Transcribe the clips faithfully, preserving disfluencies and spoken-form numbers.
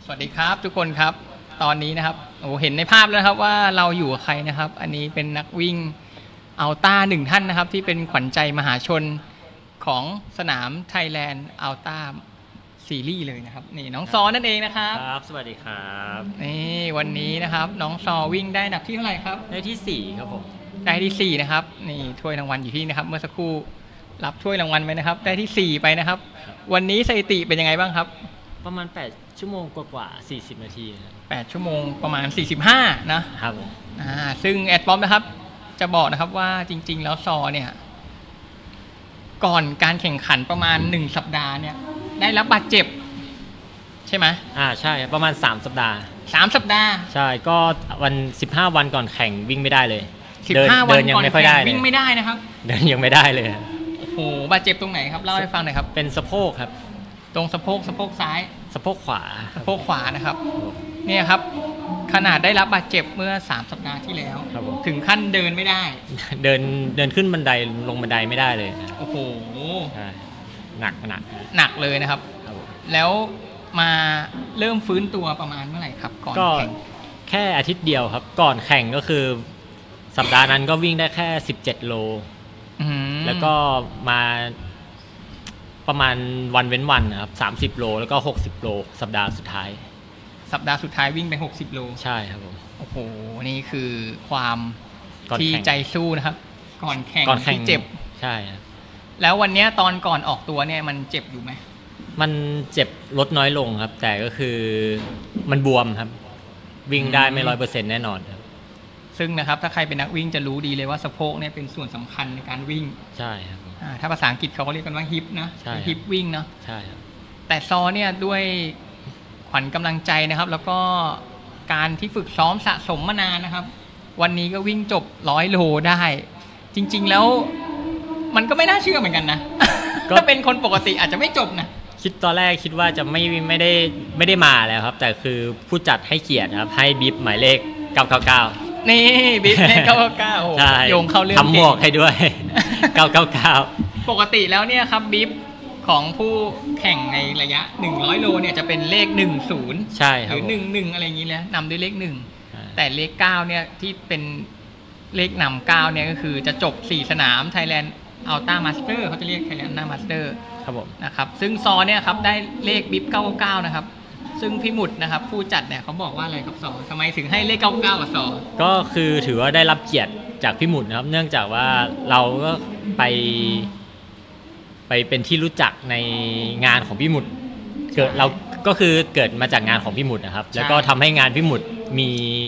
สวัสดีครับทุกคนครับตอนนี้นะครับโอ้เห็นในภาพแล้วครับว่าเราอยู่กับใครนะครับอันนี้เป็นนักวิ่งอัลต้าหนึ่งท่านนะครับที่เป็นขวัญใจมหาชนของสนาม Thailand Ultra Series เลยนะครับนี่น้องซอนั่นเองนะครับครับสวัสดีครับนี่วันนี้นะครับน้องซอวิ่งได้อันดับที่เท่าไหร่ครับได้ที่สี่ครับผมได้ที่สี่นะครับนี่ถ้วยรางวัลอยู่ที่นะครับเมื่อสักครู่รับถ้วยรางวัลไปนะครับได้ที่สี่ไปนะครับวันนี้สถิติเป็นยังไงบ้างครับประมาณแปดชั่วโมงกว่าๆสี่สิบนาทีแปดชั่วโมงประมาณสี่สิบห้านะครับอ่าซึ่งแอดป๊อปนะครับจะบอกนะครับว่าจริงๆแล้วซอเนี่ยก่อนการแข่งขันประมาณหนึ่งสัปดาห์เนี่ยได้รับบาดเจ็บใช่ไหมอ่าใช่ประมาณสามสัปดาห์สามสัปดาห์ใช่ก็วันสิบห้าวันก่อนแข่งวิ่งไม่ได้เลยสิบห้าวันก่อนแข่งวิ่งไม่ได้นะครับเดินยังไม่ได้เลยโอ้โหบาดเจ็บตรงไหนครับเล่าให้ฟังหน่อยครับเป็นสะโพกครับตรงสะโพกสะโพกซ้ายสะโพกขวาสะโพกขวานะครับเนี่ยครับขนาดได้รับบาดเจ็บเมื่อสามสัปดาห์ที่แล้วถึงขั้นเดินไม่ได้เดินเดินขึ้นบันไดลงบันไดไม่ได้เลยโอ้โหหนักหนักหนักเลยนะครับแล้วมาเริ่มฟื้นตัวประมาณเมื่อไหร่ครับก่อนแข่งแค่อาทิตย์เดียวครับก่อนแข่งก็คือสัปดาห์นั้นก็วิ่งได้แค่สิบเจ็ดโลแล้วก็มาประมาณวันเว้นวันนะครับสามสิบโลแล้วก็หกสิบโลสัปดาห์สุดท้ายสัปดาห์สุดท้ายวิ่งไปหกสิบโลใช่ครับผมโอ้โหนี่คือความที่ใจสู้นะครับก่อนแข่งที่เจ็บใช่ครับแล้ววันนี้ตอนก่อนออกตัวเนี่ยมันเจ็บอยู่ไหมมันเจ็บลดน้อยลงครับแต่ก็คือมันบวมครับวิ่งได้ไม่ร้อยเปอร์เซ็นต์แน่นอนครับซึ่งนะครับถ้าใครเป็นนักวิ่งจะรู้ดีเลยว่าสะโพกเนี่ยเป็นส่วนสำคัญในการวิ่งใช่ครับถ้าภาษาอังกฤษเขาก็เรียกกันว่าฮิปนะฮิปวิ่งเนาะใช่ครับแต่ซอเนี่ยด้วยขวัญกำลังใจนะครับแล้วก็การที่ฝึกซ้อมสะสมมานานนะครับวันนี้ก็วิ่งจบร้อยโลได้จริงๆแล้วมันก็ไม่น่าเชื่อเหมือนกันนะถ้าเป็นคนปกติอาจจะไม่จบนะคิดตอนแรกคิดว่าจะไม่ไม่ได้ไม่ได้มาแล้วครับแต่คือผู้จัดให้เกียรติครับให้บิ๊บหมายเลขเก้าเก้าเก้านี่บิ๊บเลขเก้าเก้าเก้าโยงเข้าเรื่องทำหมวกให้ด้วยเก้าเก้าเก้าปกติแล้วเนี่ยครับบิ๊บของผู้แข่งในระยะหนึ่งร้อยโลเนี่ยจะเป็นเลขหนึ่งสิบใช่ครับหรือหนึ่งหนึ่งอะไรอย่างนี้แหละนำด้วยเลขหนึ่งแต่เลขเก้าเนี่ยที่เป็นเลขนำเก้าเนี่ยก็คือจะจบสี่สนาม Thailand Ultra Master เขาจะเรียก Thailand Ultra Master ครับผมนะครับซึ่งซอเนี่ยครับได้เลขบิ๊บเก้าเก้านะครับซึ่งพี่หมุดนะครับผู้จัดเนี่ยเขาบอกว่าอะไรกับซอทำไมถึงให้เลขเก้าเก้ากับซอก็คือถือว่าได้รับเกียรติจากพี่หมุดนะครับเนื่องจากว่าเราก็ไปไปเป็นที่รู้จักในงานของพี่หมุดเกิดเราก็คือเกิดมาจากงานของพี่หมุดนะครับแล้วก็ทำให้งานพี่หมุดมี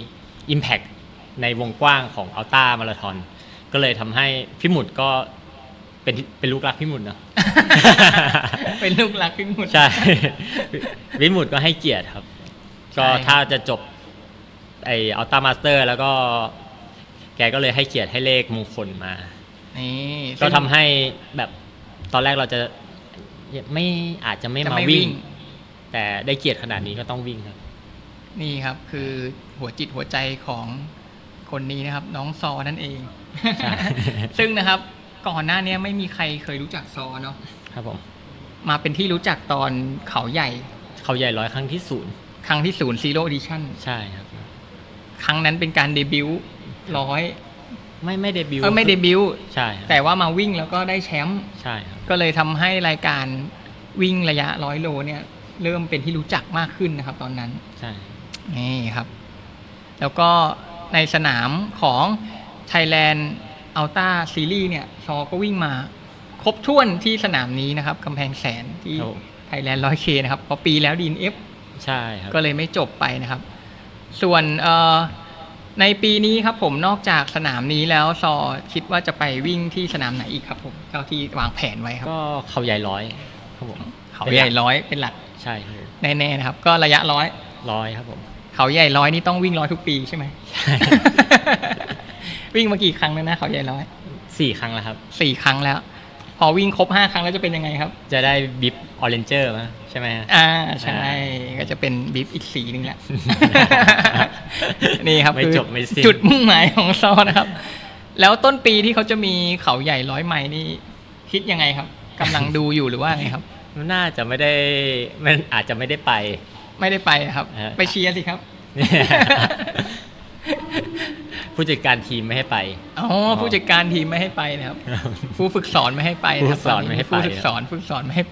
Impact ในวงกว้างของอัลต้ามาราธอนก็เลยทำให้พี่หมุดก็เป็นเป็นลูกรักพี่หมุดเนาะเป็นลูกรักพี่หมุดใช่พี่หมุดก็ให้เกียรติครับก็ถ้าจะจบไออัลต้ามาสเตอร์แล้วก็แกก็เลยให้เกียรติให้เลขมงคลมานี่ก็ทำให้แบบตอนแรกเราจะไม่อาจจะไม่มาวิ่งแต่ได้เกียรติขนาดนี้ก็ต้องวิ่งครับนี่ครับคือหัวจิตหัวใจของคนนี้นะครับน้องซอนั่นเอง ซึ่งนะครับก่อนหน้านี้ไม่มีใครเคยรู้จักซอเนาะครับผมมาเป็นที่รู้จักตอนเขาใหญ่เขาใหญ่ร้อยครั้งที่ศูนย์ครั้งที่ศูนย์ซีโร่ดิชั่นใช่ครับครั้งนั้นเป็นการเดบิวต์ร้อยไม่ไม่เดบิวต์เออไม่เดบิวต์ใช่แต่ว่ามาวิ่งแล้วก็ได้แชมป์ใช่ครับก็เลยทำให้รายการวิ่งระยะร้อยโลเนี่ยเริ่มเป็นที่รู้จักมากขึ้นนะครับตอนนั้นใช่นี่ครับแล้วก็ในสนามของ Thailand Ultra Series เนี่ยซอก็วิ่งมาครบถ้วนที่สนามนี้นะครับกำแพงแสนที่ Thailand ร้อยเค นะครับเพราะปีแล้ว ดี เอ็น เอฟใช่ครับก็เลยไม่จบไปนะครับส่วนเอ่อในปีนี้ครับผมนอกจากสนามนี้แล้วซอคิดว่าจะไปวิ่งที่สนามไหนอีกครับผมเจ้าที่วางแผนไว้ครับก็เขาใหญ่ร้อยครับผมเขาใหญ่ร้อยเป็นหลักใช่แน่ๆนะครับก็ระยะร้อยร้อยครับผมเขาใหญ่ร้อยนี่ต้องวิ่งร้อยทุกปีใช่ไหมใช่วิ่งมากี่ครั้งแล้วนะเขาใหญ่ร้อยสี่ครั้งแล้วครับสี่ครั้งแล้วพอวิ่งครบห้าครั้งแล้วจะเป็นยังไงครับจะได้บิ๊บออเรนเจอร์มั้ยใช่ไหมอ่าใช่ก็จะเป็นบิ๊บอีกสีนึงแหละนี่ครับคือจุดมุ่งหมายของซอนะครับแล้วต้นปีที่เขาจะมีเขาใหญ่ร้อยไมล์นี่คิดยังไงครับกำลังดูอยู่หรือว่าไงครับน่าจะไม่ได้มันอาจจะไม่ได้ไปไม่ได้ไปครับเออไปเชียร์สิครับผู้จัดการทีมไม่ให้ไปอ๋อผู้จัดการทีมไม่ให้ไปนะครับ ผู้ฝึกสอนไม่ให้ไปนะครัผู้ฝึกสอนไม่ให้ไปผู้ฝึกสอนฝึกสอนไม่ให้ไป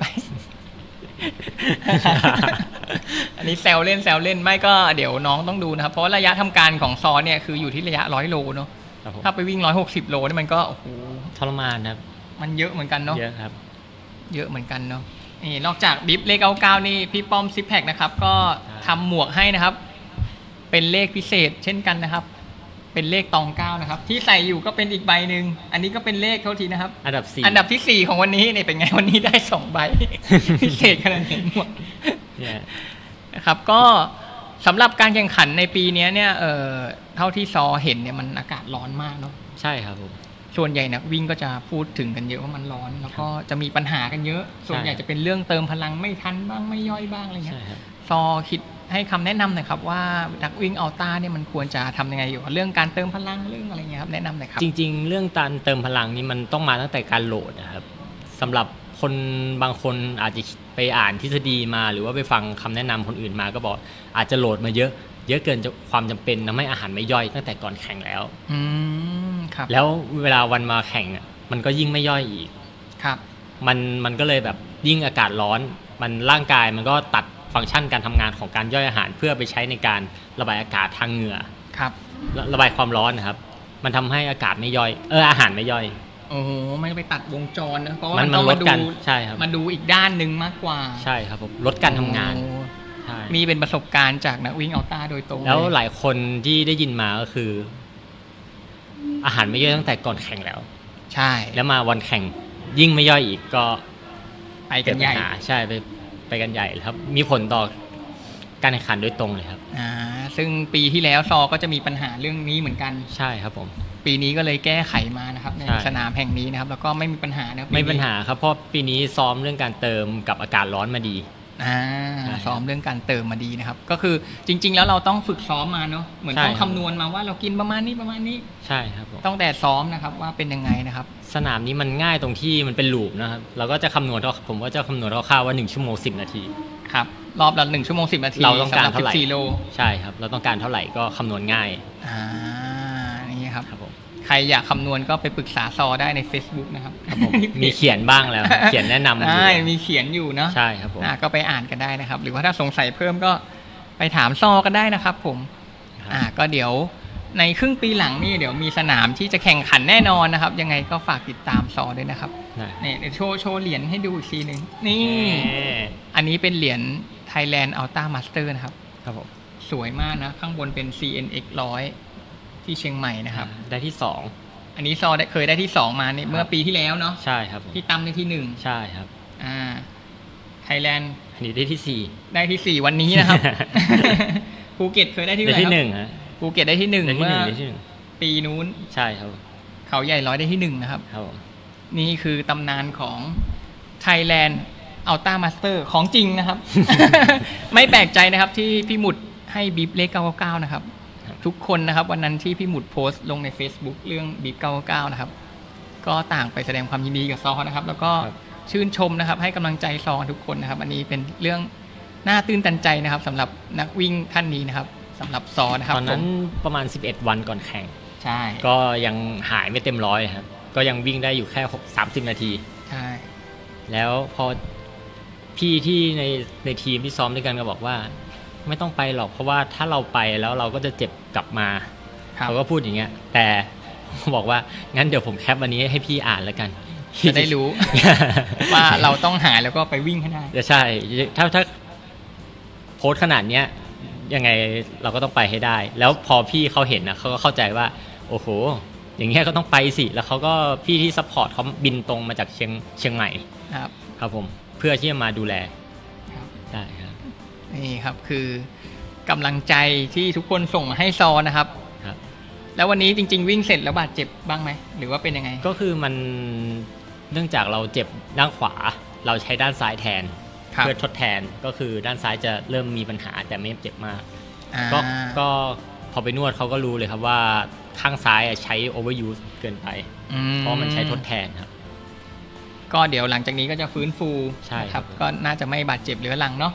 อันนี้แซวเล่นแซวเล่นไม่ก็เดี๋ยวน้องต้องดูนะครับเพราะระยะทำการของซอเนี่ยคืออยู่ที่ระยะร้อยโลเนาะครับผมถ้าไปวิ่งร้อยหกสิบโลนี่มันก็โอ้โหทรมานครับมันเยอะเหมือนกันเนาะเยอะครับเยอะเหมือนกันเนาะนี่นอกจากบิ๊บเลขเก้าเก้านี่พี่ป้อมซิปแพคนะครับก็ทำหมวกให้นะครับ เป็นเลขพิเศษเช่นกันนะครับ เป็นเลขตองเก้านะครับที่ใส่อยู่ก็เป็นอีกใบหนึ่งอันนี้ก็เป็นเลขเท่าทีนะครับอันดับสี่อันดับที่สี่ของวันนี้เนี่ยเป็นไงวันนี้ได้สองใบ พิเศษขนาดนี้หมดเนี่ยนะครับก็สำหรับการแข่งขันในปีนี้เนี่ยเออเท่าที่ซอเห็นเนี่ยมันอากาศร้อนมากเนาะใช่ครับผมส่วนใหญ่นักวิ่งก็จะพูดถึงกันเยอะว่ามันร้อน แล้วก็จะมีปัญหากันเยอะ ส่วนใหญ่จะเป็นเรื่องเติมพลังไม่ทันบ้างไม่ย่อยบ้างอะไรเงี้ใช่ยครับซอคิดให้คำแนะนำหน่อยครับว่านักวิ่งอัลต้าเนี่ยมันควรจะทำยังไงอยู่กับเรื่องการเติมพลังเรื่องอะไรเงี้ยครับแนะนำหน่อยครับจริงๆ เรื่องการเติมพลังนี่มันต้องมาตั้งแต่การโหลดนะครับสำหรับคนบางคนอาจจะไปอ่านทฤษฎีมาหรือว่าไปฟังคำแนะนำคนอื่นมาก็บอกอาจจะโหลดมาเยอะ เยอะเกินความจำเป็นทำให้อาหารไม่ย่อยตั้งแต่ก่อนแข่งแล้วอืมครับแล้วเวลาวันมาแข่งอ่ะมันก็ยิ่งไม่ย่อยอีกครับมันมันก็เลยแบบยิ่งอากาศร้อน มันร่างกายมันก็ตัดฟังก์ชันการทำงานของการย่อยอาหารเพื่อไปใช้ในการระบายอากาศทางเหงื่อครับระระบายความร้อนนะครับ มันทำให้อากาศไม่ย่อยเอออาหารไม่ย่อยโอ้โหไม่ไปตัดวงจรนะเพราะว่ามัมัน นมันต้องลมาดดูกันใช่ครับมาดูอีกด้านหนึ่งมากกว่าใช่ครับผมลดการทำงานโอ้ใช่มีเป็นประสบการณ์จากนักวิ่งอัลต้าโดยตรงแล้วเยหลายคนที่ได้ยินมาก็คือ อาหารไม่ย่อยตั้งแต่ก่อนแข่งแล้วใช่แล้วมาวันแข่งยิ่งไม่ย่อยอีกก็ไปกันใหญ่เดปัญาใช่ไปไปกันใหญ่ครับ มีผลต่อการแข่งขันโดยตรงเลยครับอ่าซึ่งปีที่แล้วซอก็จะมีปัญหาเรื่องนี้เหมือนกันใช่ครับผมปีนี้ก็เลยแก้ไขมานะครับในใช่สนามแห่งนี้นะครับ แล้วก็ไม่มีปัญหานะครับไม่มีปัญหาครับเพราะปีนี้ซ้อมเรื่องการเติมกับอากาศร้อนมาดีอ่าใช่ครับซ้อมเรื่องการเติมมาดีนะครับ ก็คือจริง ๆ แล้วเราต้องฝึกซ้อมมาเนาะเหมือนใช่ต้องครับคำนวณมาว่าเรากินประมาณนี้ประมาณนี้ใช่ครับผมต้องแต่ซ้อมนะครับว่าเป็นยังไงนะครับสนามนี้มันง่ายตรงที่มันเป็นลูปนะครับเราก็จะคำนวณผมก็จะคำนวณคร่าวๆว่าหนึ่งชั่วโมงสิบนาทีครับรอบละหนึ่งชั่วโมงสิบนาทีเราต้องการสำหบเท่าไหร่สิบสี่โลใช่ครับ เราต้องการเท่าไหร่ก็คำนวณง่ายอ่านี่ครับครับผมใครอยากคำนวณก็ไปปรึกษาซอได้ใน Facebook นะครับครับผมมีเขียนบ้างแล้ว เขียนแนะนำอยู่ใช่มีเขียนอยู่เนาะใช่ครับผมอ่าก็ไปอ่านกันได้นะครับ หรือว่าถ้าสงสัยเพิ่มก็ไปถามซอกันได้นะครับผมครับอ่าก็เดี๋ยวในครึ่งปีหลังนี่เดี๋ยวมีสนามที่จะแข่งขันแน่นอนนะครับ ยังไงก็ฝากติดตามซอด้วยนะครับได้เนี่ยเดี๋ยวโชว์โชว์เหรียญให้ดูอีกทีหนึ่งนี่เอ่ออันนี้เป็นเหรียญ Thailand Ultra Master นะครับครับผมสวยมากนะ ข้างบนเป็น ซี เอ็น เอ็กซ์ หนึ่งร้อยที่เชียงใหม่นะครับได้ที่สองอันนี้ซอได้เคยได้ที่สองมาเนี่ยเมื่อปีที่แล้วเนาะใช่ครับผมที่ตั้มได้ที่หนึ่งใช่ครับอ่าไทยแลนด์อันนี้ได้ที่สี่ได้ที่สี่วันนี้นะครับ ภูเก็ตเคยได้ที่ได้เท่าไหร่ที่ครับหนึ่งฮะภูเก็ตได้ที่หนึ่งได้ที่เมื่หนึ่องได้ที่หนึ่งปีนู้นใช่ครับเขาใหญ่ร้อยได้ที่หนึ่งนะครับครับผมนี่คือตำนานของ Thailand Ultra Master ของจริงนะครับ ไม่แปลกใจนะครับที่พี่หมุดให้บีบเลขเก้าเก้าเก้านะครับ ทุกคนนะครับวันนั้นที่พี่หมุดโพสต์ลงใน Facebook เรื่องบีบเก้าเก้าเก้านะครับ ก็ต่างไปแสดงความยินดีกับซอนะครับ แล้วก็ชื่นชมนะครับ ให้กำลังใจซอทุกคนนะครับ อันนี้เป็นเรื่องน่าตื่นตันใจนะครับสำหรับนักวิ่งท่านนี้นะครับสำหรับซอนะครับตอนนั้นผมประมาณสิบเอ็ดวันก่อนแข่งใช่ก็ยังหายไม่เต็มร้อยครับก็ยังวิ่งได้อยู่แค่สามสิบนาทีใช่แล้วพอพี่ที่ในในทีมที่ซ้อมด้วยกันก็บอกว่า ไม่ต้องไปหรอกเพราะว่าถ้าเราไปแล้วเราก็จะเจ็บกลับมาครับเขาก็พูดอย่างเงี้ย แต่บอกว่างั้นเดี๋ยวผมแคปวันนี้ให้พี่อ่านแล้วกันจะได้รู้ ว่าเราต้องหายแล้วก็ไปวิ่งให้ได้จะใช่ถ้าถ้าโพสต์ขนาดเนี้ยยังไงเราก็ต้องไปให้ได้ แล้วพอพี่เขาเห็นนะเขาก็เข้าใจว่า โอ้โห อย่างเงี้ยก็ต้องไปสิแล้วเขาก็พี่ที่ซัพพอร์ตเขาบินตรงมาจากเชียงเชียงใหม่ครับครับผมเพื่อที่จะมาดูแลครับได้ครับนี่ครับคือกำลังใจที่ทุกคนส่งมาให้ซอนะครับครับแล้ววันนี้จริง ๆ วิ่งเสร็จแล้วบาดเจ็บบ้างไหมหรือว่าเป็นยังไงก็คือมันเนื่องจากเราเจ็บด้านขวา เราใช้ด้านซ้ายแทนครับเพื่อทดแทนก็คือด้านซ้ายจะเริ่มมีปัญหาแต่ไม่เจ็บมากอ่าก็ก็พอไปนวดเขาก็รู้เลยครับว่าข้างซ้ายใช้ overuse เกินไปอืเพราะมันใช้ทดแทนครับก็เดี๋ยวหลังจากนี้ก็จะฟื้นฟูใช่นะคครัรับ บ ก็น่าจะไม่บาดเจ็บเหลือหลังเนาะ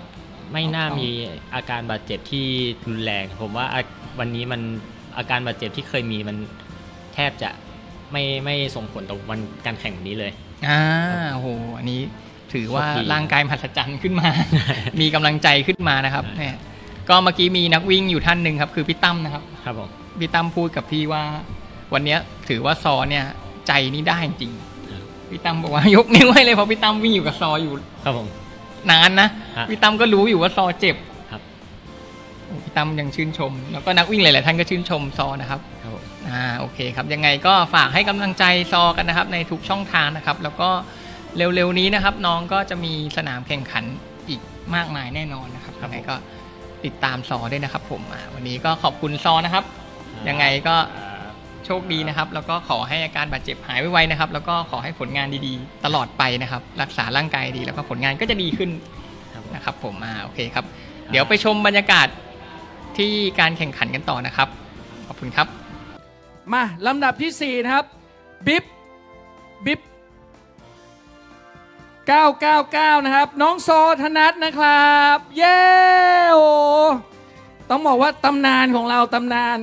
ไม่น่ามีอาการบาดเจ็บที่รุนแรงผมว่าวันนี้มันอาการบาดเจ็บที่เคยมีมันแทบจะไม่ไม่ส่งผลต่อวันการแข่งวันนี้เลยอ่าโอ้โหอันนี้ถือว่าร่างกายมหัศจรรย์ขึ้นมา มีกำลังใจขึ้นมานะครับเนี่ยก็เมื่อกี้มีนักวิ่งอยู่ท่านหนึ่งครับคือพี่ตั้มนะครับครับผมพี่ตั้มพูดกับพี่ว่าวันนี้ถือว่าซอเนี่ยใจนี่ได้จริงพี่ตั้มบอกว่ายกนิ้วให้เลยเพราะพี่ตั้มวิ่งอยู่กับซออยู่ครับผมนานนะพี่ตั้มก็รู้อยู่ว่าซอเจ็บครับพี่ตั้มยังชื่นชมแล้วก็นักวิ่งหลายๆท่านก็ชื่นชมซอนะครับครับอ่าโอเคครับยังไงก็ฝากให้กำลังใจซอกันนะครับในทุกช่องทางนะครับแล้วก็เร็วๆนี้นะครับน้องก็จะมีสนามแข่งขันอีกมากมายแน่นอนนะครับยังไงก็ติดตามซอด้วยนะครับผมวันนี้ก็ขอบคุณซอนะครับยังไงก็โชคดีนะครับแล้วก็ขอให้อาการบาดเจ็บหายไวๆนะครับแล้วก็ขอให้ผลงานดีๆตลอดไปนะครับรักษาร่างกายดีแล้วก็ผลงานก็จะดีขึ้นนะครับผมอ่าโอเคครับเดี๋ยวไปชมบรรยากาศที่การแข่งขันกันต่อนะครับขอบคุณครับมาลำดับที่สี่นะครับบิ๊บบิ๊บเก้าเก้าเก้านะครับน้องซอธนัทนะครับเย้โอต้องบอกว่าตำนานของเราตำนาน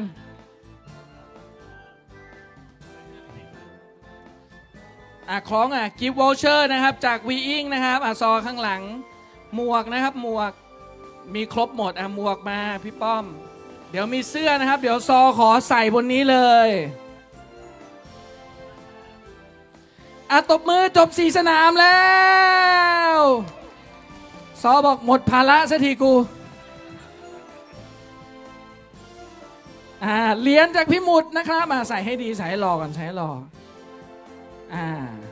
อ่ะคล้องอ่ะกิฟต์วอลเชอร์นะครับจากวีอิงนะครับอ่ะซอข้างหลังหมวกนะครับหมวกมีครบหมดอ่ะหมวกมาพี่ป้อมเดี๋ยวมีเสื้อนะครับเดี๋ยวซอขอใส่บนนี้เลยอ่ะตบมือจบสี่สนามแล้วซอบอกหมดภาระสักทีกูอ่าเหรียญจากพี่หมุดนะครับมาใส่ให้ดีใส่ให้รอก่อนใส่ให้รออ่า